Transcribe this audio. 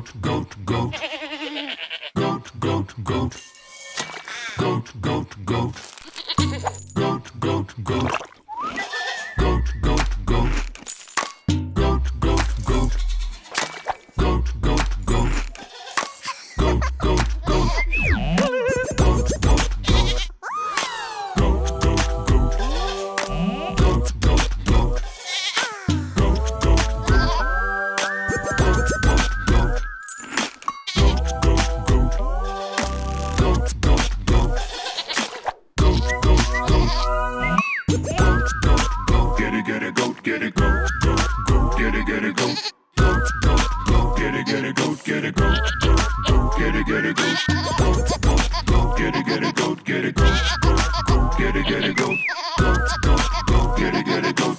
goat, goat, goat. Goat, goat, goat. Goat, goat, goat. Goat, goat, goat. Goat, goat, goat. Goat, goat, goat. Goat, goat, goat. Goat, goat, goat. Goat, goat, goat. Goat, goat, goat. Goat, goat, goat. Goat, goat, goat. Goat, goat, goat. Goat, goat, goat. Goat, goat, goat. Goat, goat, goat. Goat, goat, goat. Get it, goat, get it, goat, goat, goat. Get it, goat. Goat, goat, goat. Get it, goat, get it, goat, goat, goat. Get it, goat. Goat, goat, goat. Get it, goat, get it, goat, goat, goat. Get it, goat. Goat, goat, goat. Get it, goat.